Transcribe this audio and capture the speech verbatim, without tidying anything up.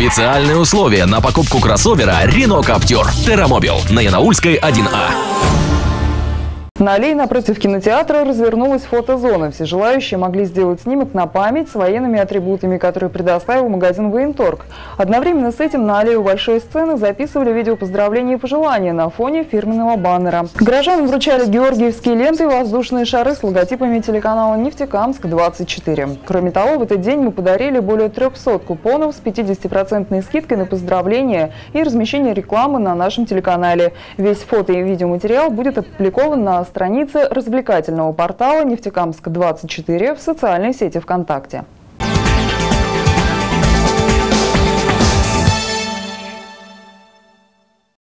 Специальные условия на покупку кроссовера Renault Captur Terramobile на Янаульской один А. На аллее напротив кинотеатра развернулась фотозона. Все желающие могли сделать снимок на память с военными атрибутами, которые предоставил магазин «Военторг». Одновременно с этим на аллею большой сцены записывали видео поздравления и пожелания на фоне фирменного баннера. Горожанам вручали георгиевские ленты и воздушные шары с логотипами телеканала «Нефтекамск двадцать четыре». Кроме того, в этот день мы подарили более трёхсот купонов с пятидесятипроцентной скидкой на поздравления и размещение рекламы на нашем телеканале. Весь фото и видеоматериал будет опубликован на странице развлекательного портала «Нефтекамск двадцать четыре» в социальной сети ВКонтакте.